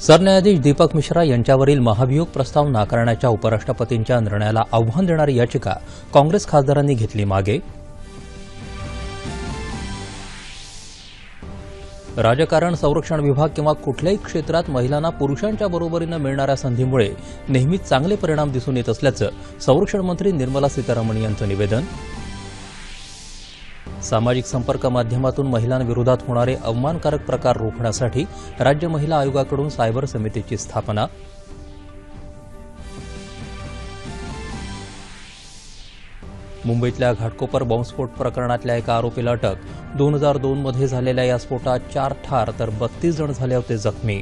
सरन्यायाधीश दीपक मिश्रा यांच्यावरील महाभियोग प्रस्ताव नाकारण्याच्या उपराष्ट्रपतींच्या निर्णयाला आव्हान देणारी याचिका काँग्रेस खासदारांनी घेतली मागे. राजकारण, संरक्षण विभाग किंवा कुठल्याही क्षेत्रात महिलांना पुरुषांच्या बरोबरीनं मिळणाऱ्या संधीमुळे नेहमीच चांगले परिणाम दिसून येत असल्याचं संरक्षण मंत्री निर्मला सीतारामन यांचं निवेदन. सामाजिक संपर्क माध्यमातून महिलांविरोधात होणारे अवमानकारक प्रकार रोखण्यासाठी राज्य महिला आयोगाकडून सायबर समितीची स्थापना. मुंबईतल्या घाटकोपर बॉम्बस्फोट प्रकरणातल्या एका आरोपीला अटक. 2002 मध्ये झालेल्या या स्फोटात 4 ठार तर 32 जण झाले होते जखमी.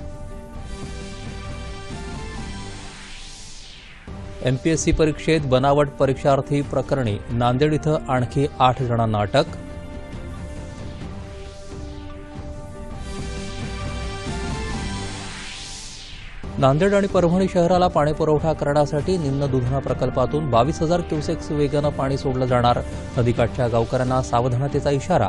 एमपीएससी परीक्षेत बनावट परीक्षार्थी प्रकरणी नांदेड इथं आणखी 8 जणांना अटक. नांदेड आणि परभणी शहराला पाणीपुरवठा करण्यासाठी निम्न दुधना प्रकल्पातून 22,000 क्युसेक्स वेगानं पाणी सोडलं जाणार. नदीकाठच्या गावकऱ्यांना सावधानतेचा इशारा.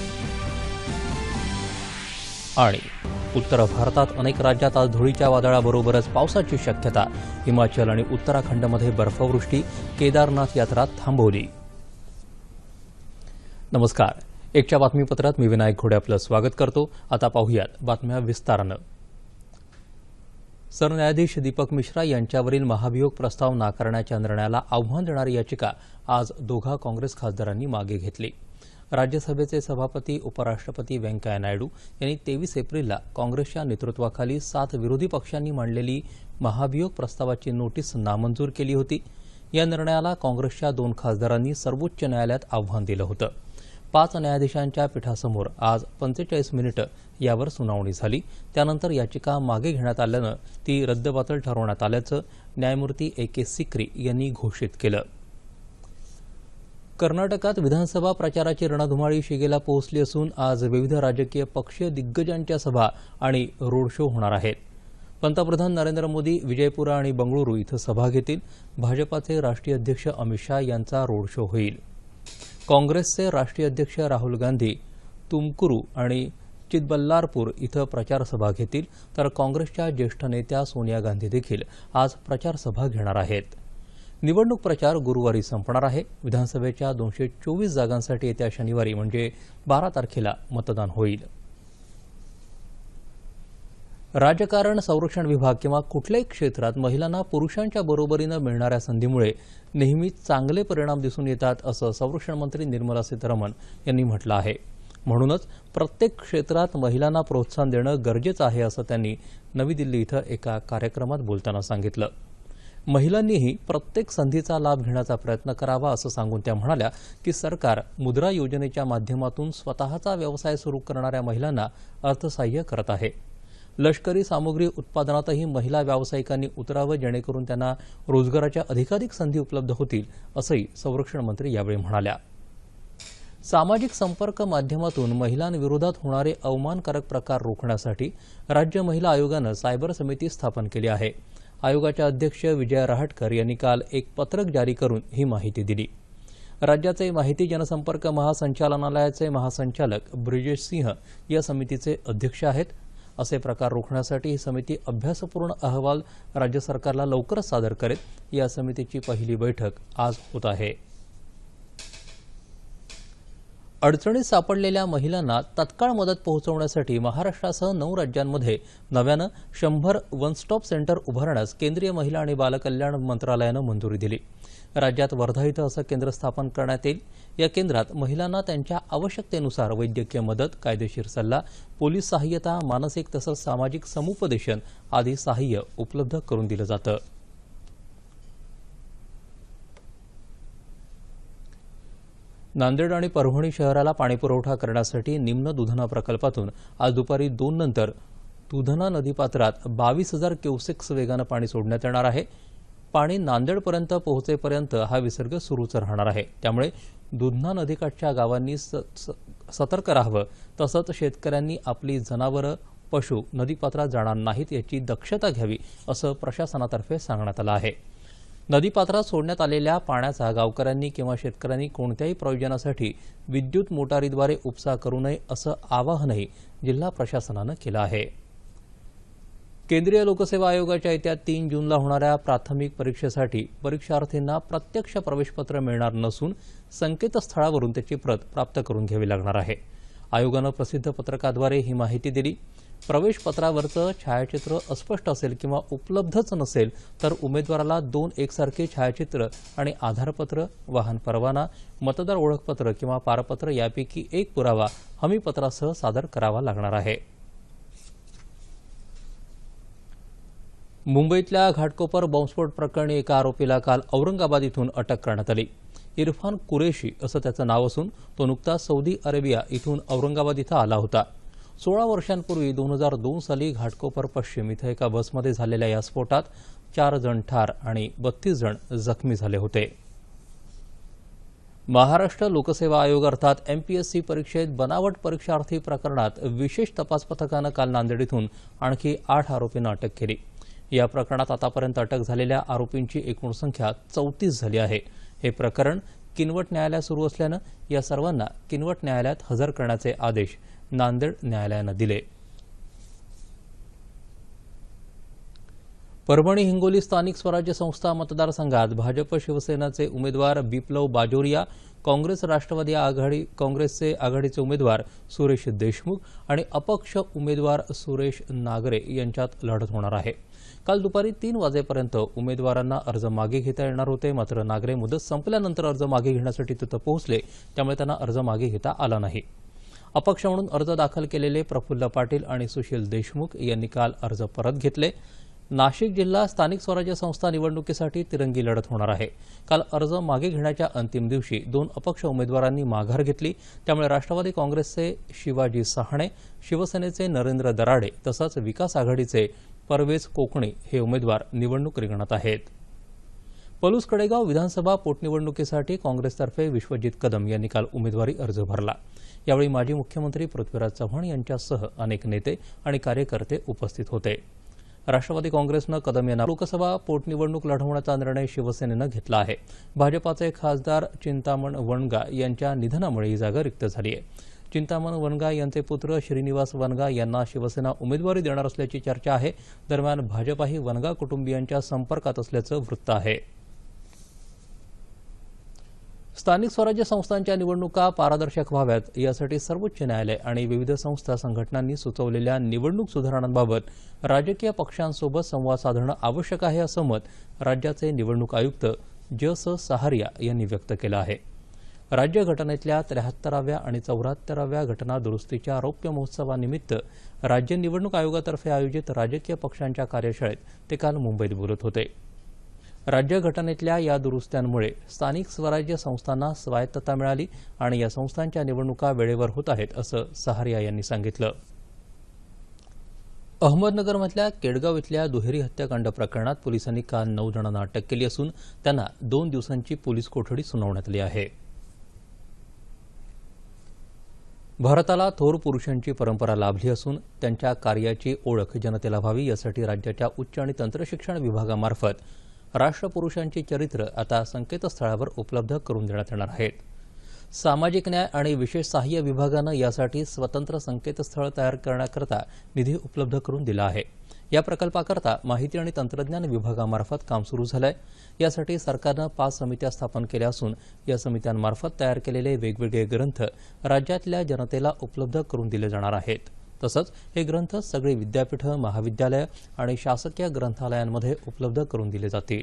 आणि उत्तर भारतात अनेक राज्यात आज धुळीच्या वादळाबरोबरच पावसाची शक्यता. हिमाचल आणि उत्तराखंडमध्ये बर्फवृष्टी. केदारनाथ यात्रा थांबवली. नमस्कार. एकच्या बातमीपत्रात मी विनायक घोडे आपलं स्वागत करतो. आता पाहूयात बातम्या विस्तारानं. सरन्यायाधीश दीपक मिश्रा यांच्यावरील महाभियोग प्रस्ताव नाकारण्याच्या निर्णयाला आव्हान देणारी याचिका आज दोघा काँग्रेस खासदारांनी मागे घेतली. राज्यसभेचे सभापती उपराष्ट्रपती व्यंकय्या नायडू यांनी 23 एप्रिलला काँग्रेसच्या नेतृत्वाखाली 7 विरोधी पक्षांनी मांडलेली महाभियोग प्रस्तावाची नोटीस नामंजूर केली होती. या निर्णयाला काँग्रेसच्या 2 खासदारांनी सर्वोच्च न्यायालयात आव्हान दिलं होतं. 5 न्यायाधीशांच्या पीठासमोर आज 45 मिनिटं यावर सुनावणी झाली. त्यानंतर याचिका मागे घेण्यात आल्यानं ती रद्दबातल ठरवण्यात आल्याचं न्यायमूर्ती ए.के. सिक्री यांनी घोषित केलं. कर्नाटकात विधानसभा प्रचाराची रणधुमाळी शिगेला पोहोचली असून आज विविध राजकीय पक्ष दिग्गजांच्या सभा आणि रोड शो होणार आहेत. पंतप्रधान नरेंद्र मोदी विजयपुरा आणि बंगळुरू इथं सभा घेतील. भाजपाचे राष्ट्रीय अध्यक्ष अमित शाह यांचा रोड शो होईल. काँग्रेसचे राष्ट्रीय अध्यक्ष राहुल गांधी तुमकुरू आणि चिकबल्लारपूर इथं प्रचारसभा घेतील. तर काँग्रेसच्या ज्येष्ठ नेत्या सोनिया गांधी देखील आज प्रचारसभा घेणार आहेत. निवडणूक प्रचार गुरुवारी संपणार आहे. विधानसभेच्या 224 जागांसाठी येत्या शनिवारी म्हणजे 12 तारखेला मतदान होईल. राजकारण, संरक्षण विभाग किंवा कुठल्याही क्षेत्रात महिलांना पुरुषांच्या बरोबरीनं मिळणाऱ्या संधीमुळे नेहमीच चांगले परिणाम दिसून येतात असं संरक्षण मंत्री निर्मला सीतारामन यांनी म्हटलं आहे. म्हणूनच प्रत्येक क्षेत्रात महिलांना प्रोत्साहन देणं गरजेचं आहे असं त्यांनी नवी दिल्ली इथं एका कार्यक्रमात बोलताना सांगितलं. महिलांनीही प्रत्येक संधीचा लाभ घेण्याचा प्रयत्न करावा असं सांगून त्या म्हणाल्या की सरकार मुद्रा योजनेच्या माध्यमातून स्वतःचा व्यवसाय सुरू करणाऱ्या महिलांना अर्थसहाय्य करत आहे. लष्करी सामुग्री उत्पादनातही महिला व्यावसायिकांनी उतरावं जेणेकरून त्यांना रोजगाराच्या अधिकाधिक संधी उपलब्ध होतील असंही संरक्षण मंत्री यावेळी म्हणाल्या. सामाजिक संपर्क माध्यमातून महिलांविरोधात होणारे अवमानकारक प्रकार रोखण्यासाठी राज्य महिला आयोगानं सायबर समिती स्थापन केली आहे. आयोगाच्या अध्यक्ष विजया रहाटकर यांनी काल एक पत्रक जारी करून ही माहिती दिली. राज्याचे माहिती जनसंपर्क महासंचालनालयाचे महासंचालक ब्रिजेश सिंह या समितीचे अध्यक्ष आहेत. असे प्रकार रोखण्यासाठी ही समिती अभ्यासपूर्ण अहवाल राज्य सरकारला लवकरच सादर करेल. या समितीची पहिली बैठक आज होत आहे. अडचणीत सापडलेल्या महिलांना तत्काळ मदत पोहोचवण्यासाठी महाराष्ट्रासह 9 राज्यांमध्ये नव्यानं 100 वन स्टॉप सेंटर उभारण्यास केंद्रीय महिला आणि बालकल्याण मंत्रालयानं मंजुरी दिली. राज्यात वर्धा इथं असं केंद्र स्थापन करण्यात येईल. या केंद्रात महिलांना त्यांच्या आवश्यकतेनुसार वैद्यकीय मदत, कायदेशीर सल्ला, पोलीस सहाय्यता, मानसिक तसंच सामाजिक समुपदेशन आदी सहाय्य उपलब्ध करून दिलं जातं. नांदेड आणि परभणी शहराला पाणीपुरवठा करण्यासाठी निम्न दुधना प्रकल्पातून आज दुपारी 2 नंतर दुधना नदीपात्रात 22,000 क्युसेक्स वेगानं पाणी सोडण्यात येणार आहे. पाणी नांदेडपर्यंत पोहोचेपर्यंत हा विसर्ग सुरूच राहणार आहे. त्यामुळे दुधना नदीकाठच्या गावांनी सतर्क राहावं. तसंच शेतकऱ्यांनी आपली जनावरं, पशु नदीपात्रात जाणार नाहीत याची दक्षता घ्यावी असं प्रशासनातर्फे सांगण्यात आलं आहे. नदीपात्रात सोडण्यात आलेल्या पाण्याचा गावकऱ्यांनी किंवा शेतकऱ्यांनी कोणत्याही प्रयोजनासाठी विद्युत मोटारीद्वारे उपसा करू नये असं आवाहनही जिल्हा प्रशासनानं केलं आहे. केंद्रीय लोकसेवा आयोगाच्या येत्या 3 जूनला होणाऱ्या प्राथमिक परीक्षेसाठी परीक्षार्थींना प्रत्यक्ष प्रवेशपत्र मिळणार नसून संकेतस्थळावरून त्याची प्रत प्राप्त करून घ्यावी लागणार आहे. आयोगानं प्रसिद्ध पत्रकाद्वारे ही माहिती दिली. प्रवेशपत्रावरचं छायाचित्र अस्पष्ट असेल किंवा उपलब्धच नसेल तर उमेदवाराला 2 एकसारखे छायाचित्र आणि आधारपत्र, वाहन परवाना, मतदार ओळखपत्र किंवा पारपत्र यापैकी एक पुरावा हमीपत्रासह सादर करावा लागणार आहे. मुंबईतल्या घाटकोपर बॉम्बस्फोट प्रकरणी एका आरोपीला काल औरंगाबाद इथून अटक करण्यात आली. इरफान कुरेशी असं त्याचं नाव असून तो नुकताच सौदी अरेबिया इथून औरंगाबाद इथं आला होता. 16 वर्षांपूर्वी 2002 साली घाटकोपर पश्चिम इथं एका बसमध्ये झालेल्या या स्फोटात 4 जण ठार आणि 32 जण जखमी झाले होते. महाराष्ट्र लोकसेवा आयोग अर्थात MPSC परीक्षेत बनावट परीक्षार्थी प्रकरणात विशेष तपास पथकानं काल नांदेड इथून आणखी 8 आरोपींना अटक केली. या प्रकरणात आतापर्यंत अटक झालेल्या आरोपींची एकूण संख्या 34 झाली आहे. हे प्रकरण किनवट न्यायालयात सुरू असल्यानं या सर्वांना किनवट न्यायालयात हजर करण्याचे आदेश नांदेड न्यायालयानं दिले. परभणी हिंगोली स्थानिक स्वराज्य संस्था मतदारसंघात भाजप शिवसेनेचे उमेदवार बिप्लव बाजोरिया, काँग्रेस राष्ट्रवादी आघाडी काँग्रेसचे आघाडीचे उमेदवार सुरेश देशमुख आणि अपक्ष उमेदवार सुरेश नागरे यांच्यात लढत होणार आहे. काल दुपारी 3 वाजेपर्यंत उमेदवारांना अर्ज मागे घेता येणार होते. मात्र नागरे मुदत संपल्यानंतर अर्ज मागे घेण्यासाठी तिथं पोहोचले, त्यामुळे त्यांना अर्ज मागे घेता आला नाही. अपक्ष म्हणून अर्ज दाखल केलेले प्रफुल्ल पाटील आणि सुशील देशमुख यांनी काल अर्ज परत घेतले. नाशिक जिल्हा स्थानिक स्वराज्य संस्था निवडणुकीसाठी तिरंगी लढत होणार आहे. काल अर्ज मागे घेण्याच्या अंतिम दिवशी 2 अपक्ष उमेदवारांनी माघार घेतली. त्यामुळे राष्ट्रवादी काँग्रेसचे शिवाजी सहाणे, शिवसेनेचे नरेंद्र दराडे तसंच विकास आघाडीचे परवेज कोकणे हे उमेदवार निवडणूक रिंगणात आहेत. पलूस कडेगाव विधानसभा पोटनिवडणुकीसाठी काँग्रेसतर्फे विश्वजित कदम यांनी काल उमेदवारी अर्ज भरला. यावेळी माजी मुख्यमंत्री पृथ्वीराज चव्हाण यांच्यासह अनेक नेते आणि कार्यकर्ते उपस्थित होते. राष्ट्रवादी काँग्रेसनं कदम यांना लोकसभा पोटनिवडणूक लढवण्याचा निर्णय शिवसेनेनं घेतला आहे. भाजपाचे खासदार चिंतामण वनगा यांच्या निधनामुळे ही जागा रिक्त झाली आहे. चिंतामण वनगा यांचे पुत्र श्रीनिवास वनगा यांना शिवसेना उमेदवारी देणार असल्याची चर्चा आहे. दरम्यान भाजपाही वनगा कुटुंबियांच्या संपर्कात असल्याचं वृत्त आहे. स्थानिक स्वराज्य संस्थांच्या निवडणुका पारदर्शक व्हाव्यात यासाठी सर्वोच्च न्यायालय आणि विविध संस्था संघटनांनी सुचवलेल्या निवडणूक सुधारणांबाबत राजकीय पक्षांसोबत संवाद साधणं आवश्यक आहे असं मत राज्याचे निवडणूक आयुक्त ज.स. सहारिया यांनी व्यक्त केलं आहे. राज्य घटनेतल्या 73व्या आणि 74व्या घटना दुरुस्तीच्या रौप्य महोत्सवानिमित्त राज्य निवडणूक आयोगातर्फे आयोजित राजकीय पक्षांच्या कार्यशाळेत ते काल मुंबईत बोलत होते. राज्य घटनेतल्या या दुरुस्त्यांमुळे स्थानिक स्वराज्य संस्थांना स्वायत्तता मिळाली आणि या संस्थांच्या निवडणुका वेळेवर होत आहेत असं सहारिया यांनी सांगितलं. अहमदनगरमधल्या केडगाव इथल्या दुहेरी हत्याकांड प्रकरणात पोलिसांनी काल 9 जणांना अटक केली असून त्यांना 2 दिवसांची पोलीस कोठडी सुनावण्यात आली आहे. भारताला थोर पुरुषांची परंपरा लाभली असून त्यांच्या कार्याची ओळख जनतेला व्हावी यासाठी राज्याच्या उच्च आणि तंत्रशिक्षण विभागामार्फत राष्ट्रपुरुषांची चरित्र आता संकेतस्थळावर उपलब्ध करून देण्यात येणार आहेत. सामाजिक न्याय आणि विशेष सहाय्य विभागानं यासाठी स्वतंत्र संकेतस्थळ तयार करण्याकरता निधी उपलब्ध करून दिला आहे. या प्रकल्पाकरता माहिती आणि तंत्रज्ञान विभागामार्फत काम सुरू झालंय. यासाठी सरकारनं 5 समित्या स्थापन केल्या असून या समित्यांमार्फत तयार केलेले वेगवेगळे ग्रंथ राज्यातल्या जनतेला उपलब्ध करून दिले जाणार आहेत. तसंच हे ग्रंथ सगळी विद्यापीठं, महाविद्यालयं आणि शासकीय ग्रंथालयांमध्ये उपलब्ध करून दिले जातील.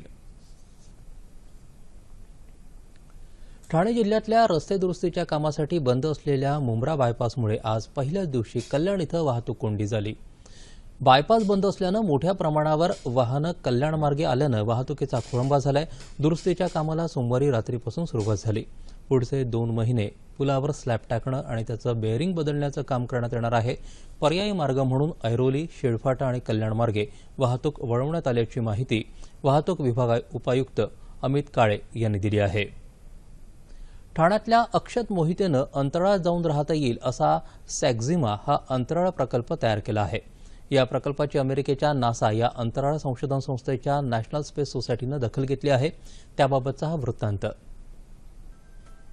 ठाणे जिल्ह्यातल्या रस्ते दुरुस्तीच्या कामासाठी बंद असलेल्या मुंब्रा बायपासमुळे आज पहिल्याच दिवशी कल्याण इथं वाहतूक कोंडी झाली. बायपास बंद असल्यानं मोठ्या प्रमाणावर वाहनं कल्याण मार्गे आल्यानं वाहतुकीचा खोळंबा झालाय. दुरुस्तीच्या कामाला सोमवारी रात्रीपासून सुरुवात झाली. पुढचे 2 महिने पुलावर स्लॅब टाकणं आणि त्याचं बेअरिंग बदलण्याचं काम करण्यात येणार आहे. पर्यायी मार्ग म्हणून ऐरोली, शेळफाटा आणि कल्याण मार्गे वाहतूक वळवण्यात आल्याची माहिती वाहतूक विभाग उपायुक्त अमित काळे यांनी दिली आहे. ठाण्यातल्या अक्षत मोहितेनं अंतराळात जाऊन राहता येईल असा सॅक्झिमा हा अंतराळ प्रकल्प तयार केला आहे. या प्रकल्पाची अमेरिकेच्या नासा या अंतराळ संशोधन संस्थेच्या नॅशनल स्पेस सोसायटीनं दखल घेतली आहे. त्याबाबतचा हा वृत्तांत.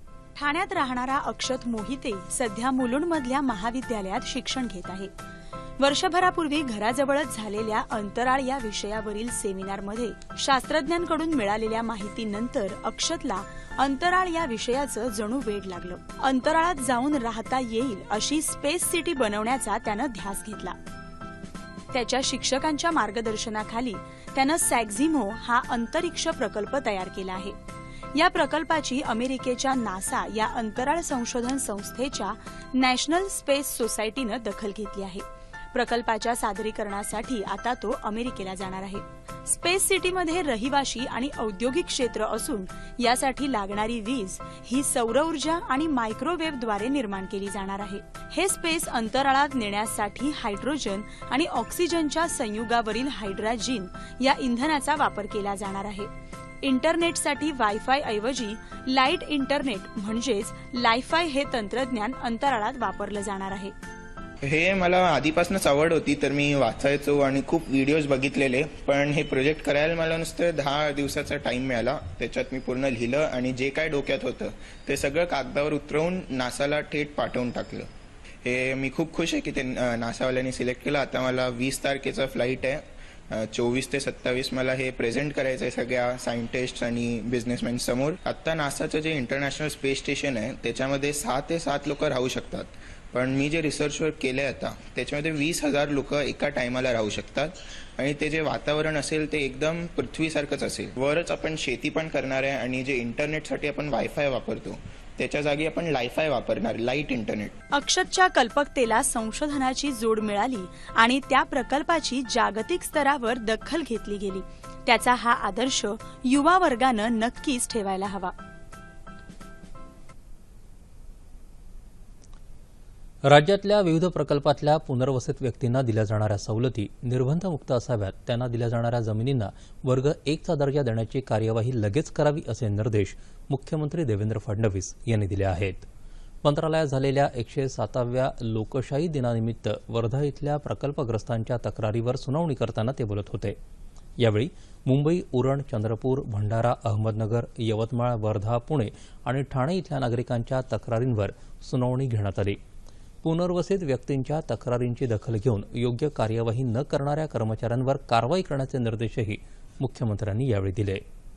ठाण्यात राहणारा अक्षत मोहिते सध्या मुलुंडमधल्या महाविद्यालयात शिक्षण घेत आहे. वर्षभरापूर्वी घराजवळच झालेल्या अंतराळ या विषयावरील सेमिनारमध्ये शास्त्रज्ञांकडून मिळालेल्या माहितीनंतर अक्षतला अंतराळ या विषयाचं जणू वेड लागलं. अंतराळात जाऊन राहता येईल अशी स्पेस सिटी बनवण्याचा त्यानं ध्यास घेतला. त्याच्या शिक्षकांच्या मार्गदर्शनाखाली त्यानं सॅक्झिमो हा अंतरिक्ष प्रकल्प तयार केला आहे. या प्रकल्पाची अमेरिकेच्या नासा या अंतराळ संशोधन संस्थेच्या नॅशनल स्पेस सोसायटीनं दखल घेतली आहे. प्रकल्पाच्या सादरीकरणासाठी आता तो अमेरिकेला जाणार आहे. स्पेस सिटीमध्ये रहिवाशी आणि औद्योगिक क्षेत्र असून यासाठी लागणारी वीज ही सौर ऊर्जा आणि मायक्रोवेव्हद्वारे निर्माण केली जाणार आहे. हे स्पेस अंतराळात नेण्यासाठी हायड्रोजन आणि ऑक्सिजनच्या संयुगावरील हायड्रोजन या इंधनाचा वापर केला जाणार आहे. इंटरनेटसाठी वायफाय ऐवजी लाईट इंटरनेट म्हणजेच लायफाय हे तंत्रज्ञान अंतराळात वापरलं जाणार आहे. हे मला आधीपासूनच आवड होती, तर मी वाचायचो आणि खूप व्हिडिओज बघितलेले. पण हे प्रोजेक्ट करायला मला नुसतं 10 दिवसाचा टाइम मिळाला. त्याच्यात मी पूर्ण लिहिलं आणि जे काय डोक्यात होतं ते सगळं कागदावर उतरवून नासाला थेट पाठवून टाकलं. हे मी खूप खुश आहे की ते नासावाल्यांनी सिलेक्ट केलं. आता मला 20 तारखेचा फ्लाईट आहे. 24 ते 27 मला हे प्रेझेंट करायचं आहे सगळ्या सायंटिस्ट आणि बिझनेसमॅन समोर. आता नासाचं जे इंटरनॅशनल स्पेस स्टेशन आहे त्याच्यामध्ये 6 ते 7 लोक राहू शकतात. पण मी जे रिसर्च वर्क केलंय आता त्याच्यामध्ये 20,000 लोक एका टायमाला राहू शकतात आणि ते जे वातावरण असेल ते एकदम पृथ्वीसारखंच असेल. वरच आपण शेती पण करणार आहे आणि जे इंटरनेटसाठी आपण वायफाय वापरतो त्याच्या जागी आपण लायफाय वापरणार, लाईट इंटरनेट. अक्षतच्या कल्पकतेला संशोधनाची जोड मिळाली आणि त्या प्रकल्पाची जागतिक स्तरावर दखल घेतली गेली. त्याचा हा आदर्श युवा वर्गानं नक्कीच ठेवायला हवा. राज्यातल्या विविध प्रकल्पातल्या पुनर्वसित व्यक्तींना दिल्या जाणाऱ्या सवलती निर्बंधमुक्त असाव्यात. त्यांना दिल्या जाणाऱ्या जमिनींना वर्ग 1चा दर्जा देण्याची कार्यवाही लगेच करावी असे निर्देश मुख्यमंत्री देवेंद्र फडणवीस यांनी दिले आहेत. मंत्रालयात झालेल्या 107व्या लोकशाही दिनानिमित्त वर्धा इथल्या प्रकल्पग्रस्तांच्या तक्रारीवर सुनावणी करताना ते बोलत होते. यावेळी मुंबई, उरण, चंद्रपूर, भंडारा, अहमदनगर, यवतमाळ, वर्धा, पुणे आणि ठाणे इथल्या नागरिकांच्या तक्रारींवर सुनावणी घेण्यात आली. पुनर्वसित व्यक्तींच्या तक्रारींची दखल घेऊन योग्य कार्यवाही न करणाऱ्या कर्मचाऱ्यांवर कारवाई करण्याचे निर्देशही मुख्यमंत्र्यांनी यावेळी दिले.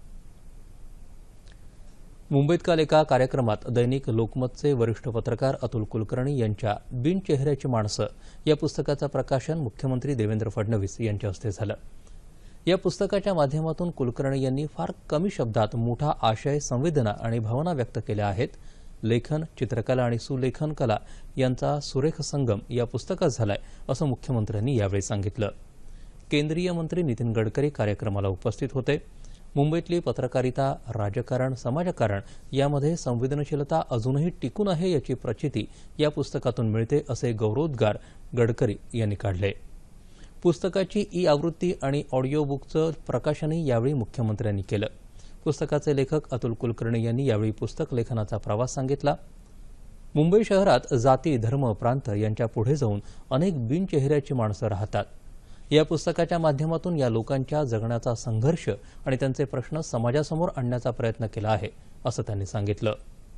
मुंबईत काल एका कार्यक्रमात दैनिक लोकमतचे वरिष्ठ पत्रकार अतुल कुलकर्णी यांच्या बिन चेहऱ्याची माणसं या पुस्तकाचं प्रकाशन मुख्यमंत्री देवेंद्र फडणवीस यांच्या हस्ते झालं. या पुस्तकाच्या माध्यमातून कुलकर्णी यांनी फार कमी शब्दात मोठा आशय, संवेदना आणि भावना व्यक्त केल्या आहेत. लेखन, चित्रकला आणि सुलेखन कला यांचा सुरेख संगम या पुस्तकात झालाय असं मुख्यमंत्र्यांनी यावेळी सांगितलं. केंद्रीय मंत्री नितीन गडकरी कार्यक्रमाला उपस्थित होते. मुंबईतली पत्रकारिता, राजकारण, समाजकारण यामध्ये संवेदनशीलता अजूनही टिकून आहे याची प्रचिती या पुस्तकातून मिळते असे गौरवोद्गार गडकरी यांनी काढले. पुस्तकाची ई-आवृत्ती आणि ऑडिओ बुकचं प्रकाशनही यावेळी मुख्यमंत्र्यांनी केलं. पुस्तकाचे लेखक अतुल कुलकर्णी यांनी यावेळी पुस्तक लेखनाचा प्रवास सांगितला. मुंबई शहरात जाती, धर्म, प्रांत यांच्या पुढे जाऊन अनेक बिनचेहऱ्याची माणसं राहतात. या पुस्तकाच्या माध्यमातून या लोकांच्या जगण्याचा संघर्ष आणि त्यांचे प्रश्न समाजासमोर आणण्याचा प्रयत्न केला आहे असं त्यांनी सांगितलं.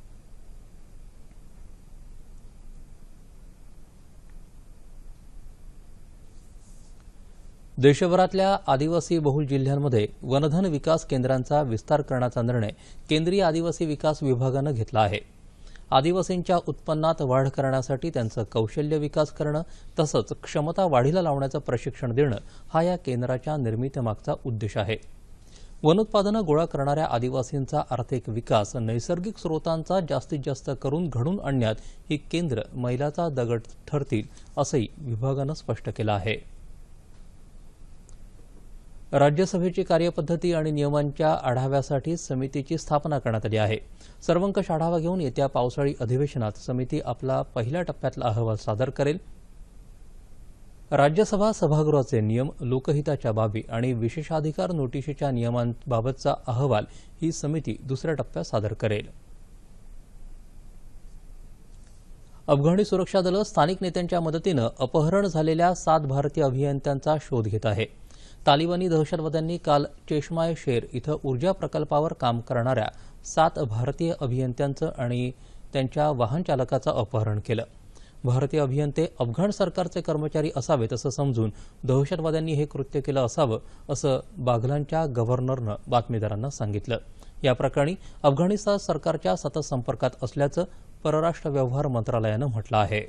देशभरातल्या आदिवासी बहुल जिल्ह्यांमध्ये वनधन विकास केंद्रांचा विस्तार करण्याचा निर्णय केंद्रीय आदिवासी विकास विभागानं घेतला आहे. आदिवासींच्या उत्पन्नात वाढ करण्यासाठी त्यांचं कौशल्य विकास करणं तसंच क्षमता वाढीला लावण्याचं प्रशिक्षण देणं हा या केंद्राच्या निर्मितीमागचा उद्देश आहे. वनोत्पादनं गोळा करणाऱ्या आदिवासींचा आर्थिक विकास नैसर्गिक स्रोतांचा जास्तीत जास्त करून घडवून आणण्यात ही केंद्र मैलाचा दगड ठरतील असंही विभागानं स्पष्ट केलं आहे. राज्यसभेची कार्यपद्धती आणि नियमांच्या आढाव्यासाठी समितीची स्थापना करण्यात आली आहे. सर्वंकष आढावा घेऊन येत्या पावसाळी अधिवेशनात समिती आपला पहिल्या टप्प्यातला अहवाल सादर करेल. राज्यसभा सभागृहाचे नियम, लोकहिताच्या बाबी आणि विशेषाधिकार नोटिशीच्या नियमांबाबतचा अहवाल ही समिती दुसऱ्या टप्प्यात सादर करेल. अफगाणी सुरक्षा दलं स्थानिक नेत्यांच्या मदतीनं अपहरण झालेल्या 7 भारतीय अभियंत्यांचा शोध घेत आहे. तालिबानी दहशतवाद्यांनी काल चेशमाय शेर इथं ऊर्जा प्रकल्पावर काम करणाऱ्या 7 भारतीय अभियंत्यांचं आणि त्यांच्या वाहन चालकाचं अपहरण केलं. भारतीय अभियंते अफगाण सरकारचे कर्मचारी असावेत असं समजून दहशतवाद्यांनी हे कृत्य केलं असावं असं बाघलांच्या गव्हर्नरनं बातमीदारांना सांगितलं. या प्रकरणी अफगाणिस्तान सरकारच्या सतत संपर्कात असल्याचं परराष्ट्र व्यवहार मंत्रालयानं म्हटलं आहे.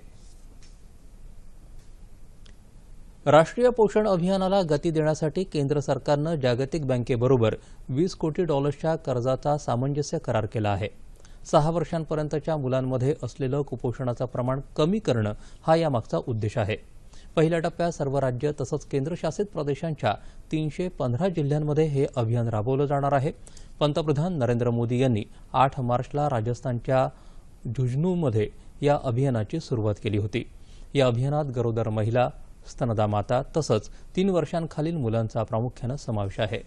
राष्ट्रीय पोषण अभियानाला गती देण्यासाठी केंद्र सरकारनं जागतिक बँकेबरोबर $20 कोटी कर्जाचा सामंजस्य करार केला आहे. 6 वर्षांपर्यंतच्या मुलांमध्ये असलेलं कुपोषणाचं प्रमाण कमी करणं हा यामागचा उद्देश आहे. पहिल्या टप्प्यात सर्व राज्य तसंच केंद्रशासित प्रदेशांच्या 315 जिल्ह्यांमध्ये हे अभियान राबवलं जाणार आहे. पंतप्रधान नरेंद्र मोदी यांनी 8 मार्चला राजस्थानच्या झुंझुनूमध्ये या अभियानाची सुरुवात केली होती. या अभियानात गरोदर महिला, स्तनदा माता तसंच 3 वर्षांखालील मुलांचा प्रामुख्यानं समावेश आहे.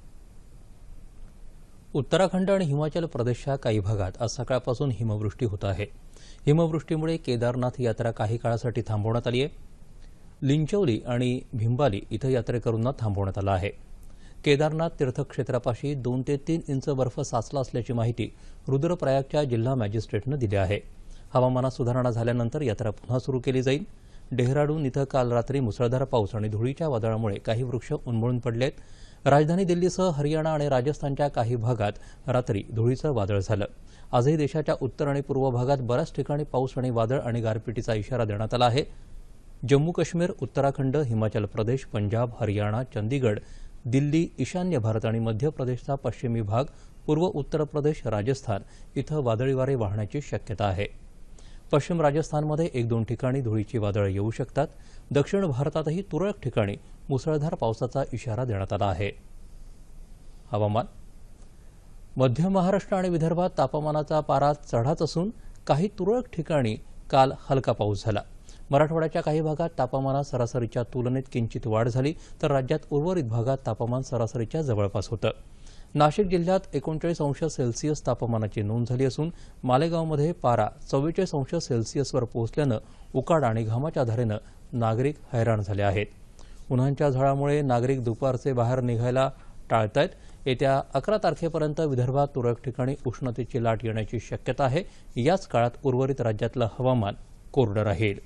उत्तराखंड आणि हिमाचल प्रदेशच्या काही भागात आज सकाळपासून हिमवृष्टी होत आहे. हिमवृष्टीमुळे केदारनाथ यात्रा काही काळासाठी थांबवण्यात आली आहे. लिंचौली आणि भिंबाली इथं यात्रेकरूंना थांबवण्यात आलं आहे. केदारनाथ तीर्थक्षेत्रापाशी 2 ते 3 इंच बर्फ साचला असल्याची माहिती रुद्रप्रयागच्या जिल्हा मॅजिस्ट्रेटनं दिली आहे. हवामानात सुधारणा झाल्यानंतर यात्रा पुन्हा सुरू केली जाईल. डेहराडून इथं काल रात्री मुसळधार पाऊस आणि धुळीच्या वादळामुळे काही वृक्ष उन्मळून पडले आहेत. राजधानी दिल्लीसह हरियाणा आणि राजस्थानच्या काही भागात रात्री धुळीचं वादळ झालं. आजही देशाच्या उत्तर आणि पूर्व भागात बऱ्याच ठिकाणी पाऊस आणि वादळ आणि गारपिटीचा इशारा देण्यात आला आहे. जम्मू काश्मीर, उत्तराखंड, हिमाचल प्रदेश, पंजाब, हरियाणा, चंदीगड, दिल्ली, ईशान्य भारत आणि मध्य प्रदेशचा पश्चिमी भाग, पूर्व उत्तर प्रदेश, राजस्थान इथं वादळी वारे वाहण्याची शक्यता आहे. पश्चिम राजस्थानमध्ये 1-2 ठिकाणी धुळीची वादळं येऊ शकतात. दक्षिण भारतातही तुरळक ठिकाणी मुसळधार पावसाचा इशारा देण्यात आला आहे. हवामान. मध्य महाराष्ट्र आणि विदर्भात तापमानाचा पारा चढाच असून काही तुरळक ठिकाणी काल हलका पाऊस झाला. मराठवाड्याच्या काही भागात तापमानात सरासरीच्या तुलनेत किंचित वाढ झाली तर राज्यात उर्वरित भागात तापमान सरासरीच्या जवळपास होतं. नाशिक जिल्ह्यात 39°C तापमानाची नोंद झाली असून मालेगावमध्ये पारा 44°C पोहोचल्यानं उकाडा आणि घामाच्या धारेनं नागरिक हैराण झाले आहेत. उन्हांच्या झळामुळे नागरिक दुपारचे बाहेर निघायला टाळतायत. येत्या 11 तारखेपर्यंत विदर्भात तुरळक ठिकाणी उष्णतेची लाट येण्याची शक्यता आहे. याच काळात उर्वरित राज्यातलं हवामान कोरडं राहील.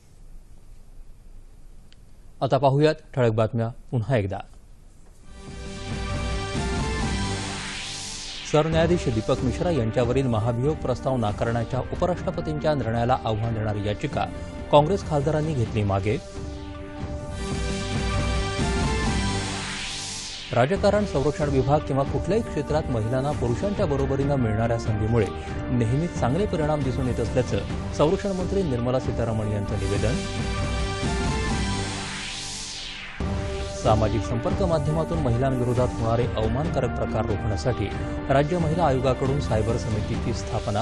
आता पाहूयात ठळक बातम्या पुन्हा एकदा. सरन्यायाधीश दीपक मिश्रा यांच्यावरील महाभियोग प्रस्ताव नाकारण्याच्या उपराष्ट्रपतींच्या निर्णयाला आव्हान देणारी याचिका काँग्रेस खासदारांनी घेतली मागे. राजकारण, संरक्षण विभाग किंवा कुठल्याही क्षेत्रात महिलांना पुरुषांच्या बरोबरीनं मिळणाऱ्या संधीमुळे नेहमीच चांगले परिणाम दिसून येत असल्याचं संरक्षण मंत्री निर्मला सीतारामन यांचं निवेदन. सामाजिक संपर्क माध्यमातून महिलांविरोधात होणारे अवमानकारक प्रकार रोखण्यासाठी राज्य महिला आयोगाकडून सायबर समितीची स्थापना.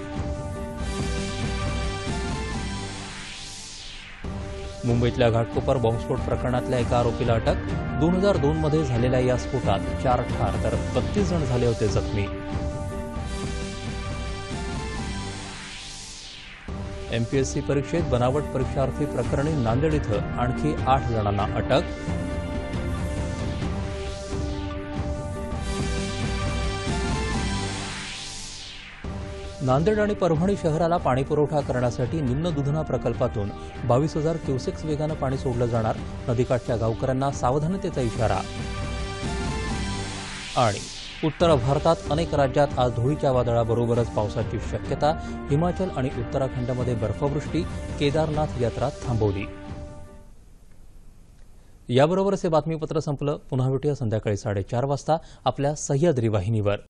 मुंबईतल्या घाटकोपर बॉम्बस्फोट प्रकरणातल्या एका आरोपीला अटक. 2002 मध्ये झालेल्या या स्फोटात 4 ठार तर 32 जण झाले होते जखमी. एमपीएससी परीक्षेत बनावट परीक्षार्थी प्रकरणी नांदेड इथं आणखी 8 जणांना अटक. नांदेड आणि परभणी शहराला पाणीपुरवठा करण्यासाठी निम्न दुधना प्रकल्पातून 22,000 क्युसेक्स वेगानं पाणी सोडलं जाणार. नदीकाठच्या गावकऱ्यांना सावधानतेचा इशारा. आणि उत्तर भारतात अनेक राज्यात आज धुळीच्या वादळाबरोबरच पावसाची शक्यता. हिमाचल आणि उत्तराखंडमध्ये बर्फवृष्टी. केदारनाथ यात्रा थांबवली. याबरोबरच हे बातमीपत्र संपलं. पुन्हा भेटूया संध्याकाळी 4:30 वाजता आपल्या सह्याद्री वाहिनीवर.